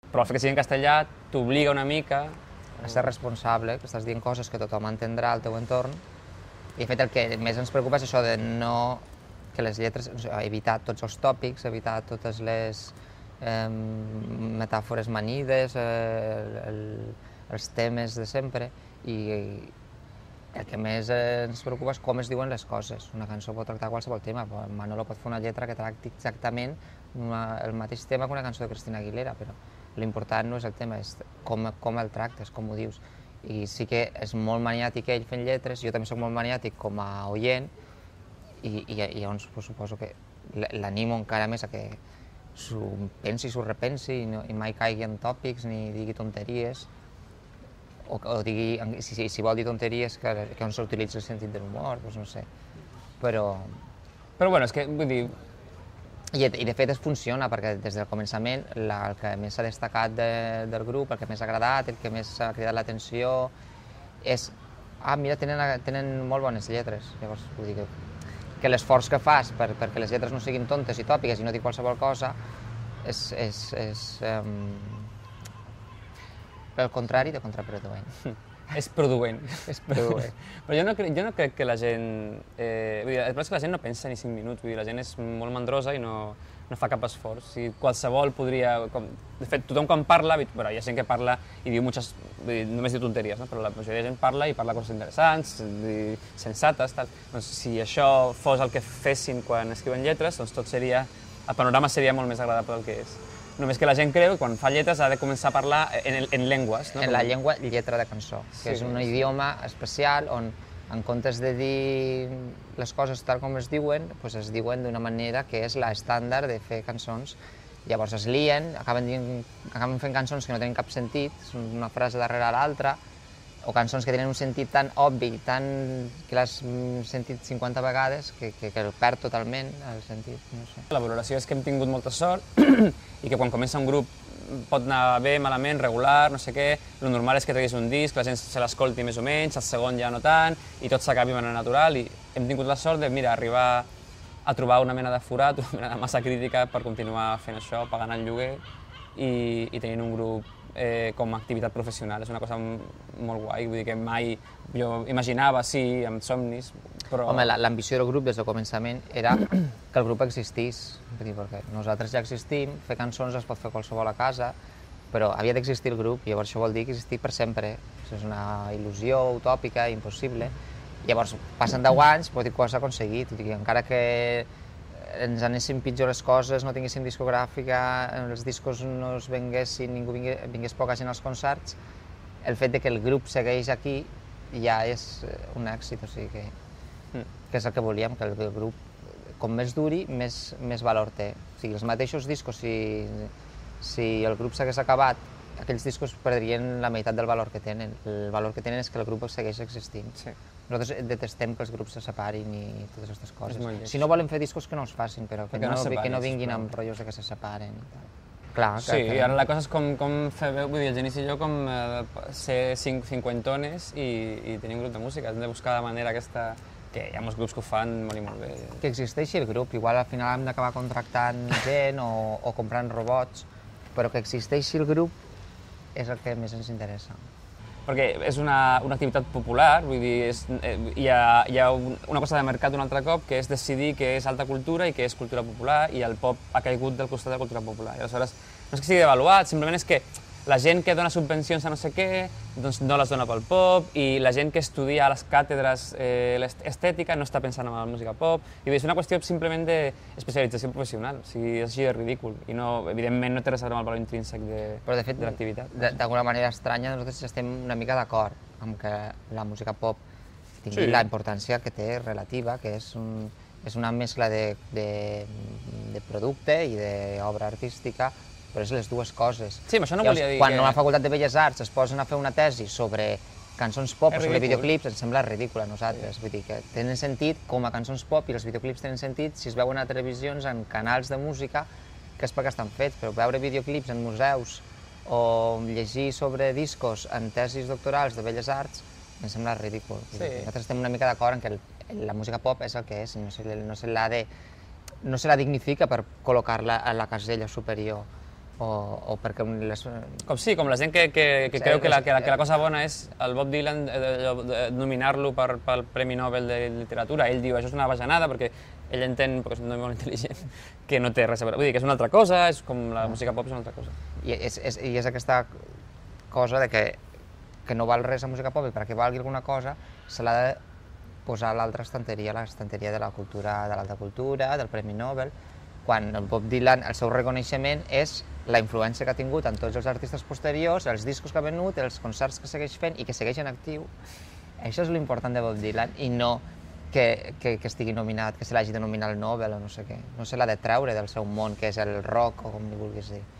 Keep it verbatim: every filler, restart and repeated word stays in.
Però el fet que sigui en castellà t'obliga una mica a ser responsable, que estàs dient coses que tothom entendrà al teu entorn, i de fet el que més ens preocupa és això de no... que les lletres, evitar tots els tòpics, evitar totes les eh, metàfores manides, eh, el, els temes de sempre, i el que més ens preocupa és com es diuen les coses. Una cançó pot tractar qualsevol tema, Manolo pot fer una lletra que tracti exactament una, el mateix tema que una cançó de Cristina Aguilera, però l'important no és el tema, és com, com el tractes, com ho dius. I sí que és molt maniàtic ell fent lletres, jo també soc molt maniàtic com a oient, i, i, i llavors pues, suposo que l'animo encara més a que s'ho pensi, s'ho repensi, i, no, i mai caigui en tòpics ni digui tonteries, o, o digui, si, si, si vol dir tonteries, que, que on s'utilitzi el sentit de l'humor, doncs no sé, però... Però bueno, és que, vull dir... I, I de fet es funciona, perquè des del començament la, el que més s'ha destacat de, del grup, el que més ha agradat, el que més s'ha cridat l'atenció, és ah, mira, tenen, tenen molt bones lletres, llavors vull dir que, que l'esforç que fas per, perquè les lletres no siguin tontes i tòpiques i no dir qualsevol cosa és, és, és um, pel contrari de contraproduent. És produent. És produent. Però jo no, crec, jo no crec que la gent... Eh, vull dir, el problema és que la gent no pensa ni cinc minuts, vull dir, la gent és molt mandrosa i no, no fa cap esforç. Si qualsevol podria... Com, de fet, tothom quan parla, bueno, hi ha gent que parla i diu muchas... Vull dir, només diu tonteries, no? Però la majoria de gent parla i parla coses interessants, dir, sensates, tal. Doncs si això fos el que fessin quan escriuen lletres, doncs tot seria... El panorama seria molt més agradable del que és. Només que la gent creu que quan fa lletres ha de començar a parlar en, en llengües. No? En la llengua lletra de cançó, que sí, és un sí. idioma especial on en comptes de dir les coses tal com es diuen, doncs es diuen d'una manera que és l'estàndard de fer cançons. Llavors es lien, acaben, dient, acaben fent cançons que no tenen cap sentit, són una frase darrere l'altra, o cançons que tenen un sentit tan obvi, tan, que l'has sentit cinquanta vegades, que, que, que el perd totalment el sentit. No sé. La valoració és que hem tingut molta sort i que quan comença un grup pot anar bé, malament, regular, no sé què, el normal és que treguis un disc, la gent se l'escolti més o menys, el segon ja no tant, i tot s'acabi de manera natural, i hem tingut la sort de, mira, arribar a trobar una mena de forat, una mena de massa crítica per continuar fent això, pagant el lloguer i, i tenint un grup eh, com a activitat professional. És una cosa molt guai, vull dir que mai jo imaginava, sí, amb somnis, però... Home, l'ambició del grup des del començament era que el grup existís, vull dir, perquè nosaltres ja existim, fer cançons es pot fer qualsevol a casa, però havia d'existir el grup, i llavors això vol dir que existir per sempre. Això és una il·lusió utòpica, impossible. Llavors, passen deu anys, vol dir que ho has aconseguit, vull dir que encara que ens anessin pitjor les coses, no tinguéssim discogràfica, els discos no es venguessin, ningú vingués, vingués poca gent als concerts, el fet de que el grup segueix aquí ja és un èxit, o sigui que, que és el que volíem, que el grup, com més duri, més, més valor té. O sigui, els mateixos discos, si, si el grup s'hagués acabat, aquells discos perdrien la meitat del valor que tenen. El valor que tenen és que el grup segueix existint. Sí. Nosaltres detestem que els grups se separin i totes aquestes coses. Si no volen fer discos, que no els facin, però que, que, no, no, separin, que no vinguin amb rotllos de que se separen. Clar, sí, que, que... ara la cosa és com, com fer veu, vull dir, el Genís i jo com eh, ser cinc cinquantones i, i tenir un grup de música. Hem de buscar la manera aquesta, que hi ha molts grups que ho fan molt i molt bé. Que existeixi el grup, igual al final hem d'acabar contractant gent o, o comprant robots, però que existeixi el grup és el que més ens interessa. Perquè és una, una activitat popular, vull dir, és, eh, hi, ha, hi ha una cosa de mercat un altre cop, que és decidir què és alta cultura i què és cultura popular, i el pop ha caigut del costat de la cultura popular. I aleshores, no és que sigui devaluat, simplement és que la gent que dona subvencions a no sé què, doncs no les dona pel pop, i la gent que estudia a les càtedres eh, l'estètica no està pensant en la música pop, i és una qüestió simplement d'especialització professional, o sigui, és així de ridícul, i no, evidentment no té res a veure amb el valor intrínsec de, Però de fet, de l'activitat. D'alguna manera estranya, nosaltres estem una mica d'acord amb que la música pop tingui sí. la importància que té relativa, que és, un, és una mescla de, de, de producte i d'obra artística, però és les dues coses. Sí, això no Llavors, volia dir quan que... a la Facultat de Belles Arts es posen a fer una tesi sobre cançons pop o sobre videoclips, ens sembla ridícul a nosaltres. Sí. Vull dir que tenen sentit com a cançons pop i els videoclips tenen sentit si es veuen a televisions en canals de música, que és perquè estan fets, però veure videoclips en museus o llegir sobre discos en tesis doctorals de Belles Arts ens sembla ridícul. Sí. Nosaltres estem una mica d'acord en que el, la música pop és el que és, i no se, no se l'ha de... no se la dignifica per col·locar-la a la casella superior. o, o perquè les... Com sí, com la gent que, que, que Sí, creu que la, és- que, la, que la cosa bona és el Bob Dylan eh, de- de- nominar-lo per, pel Premi Nobel de Literatura. Ell diu això és una bajanada perquè ell entén, perquè és un noi molt intel·ligent, que no té res a veure. Vull dir que és una altra cosa, és com la música pop és una altra cosa. I és, és, i és aquesta cosa de que, que no val res a música pop i perquè valgui alguna cosa se l'ha de posar a l'altra estanteria, l'estanteria de la cultura, de l'alta cultura, del Premi Nobel, quan el Bob Dylan, el seu reconeixement és la influència que ha tingut en tots els artistes posteriors, els discos que ha venut, els concerts que segueix fent i que segueix en actiu. Això és l'important de Bob Dylan i no que, que, que estigui nominat, que se l'hagi de nominar al Nobel o no sé què. No se l'ha de treure del seu món, que és el rock o com li vulguis dir.